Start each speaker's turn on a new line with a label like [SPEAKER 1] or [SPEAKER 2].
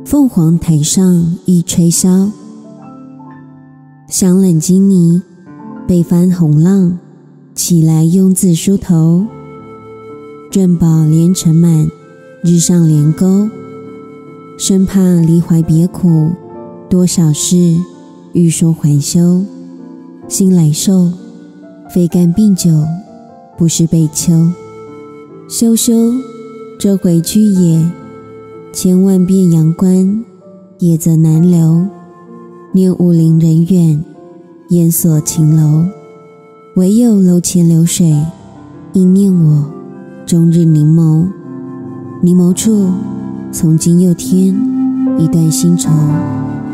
[SPEAKER 1] 凤凰台上一吹箫，响冷金泥，被翻红浪，起来庸字梳头。珍宝连尘满，日上帘钩。生怕离怀别苦，多少事，欲说还休。心来受，非干病酒，不是悲秋。休休，这回去也。千万遍阳关，也则难留。念武陵人远，烟锁秦楼。唯有楼前流水，应念我，终日凝眸。凝眸处，从今又添一段新愁。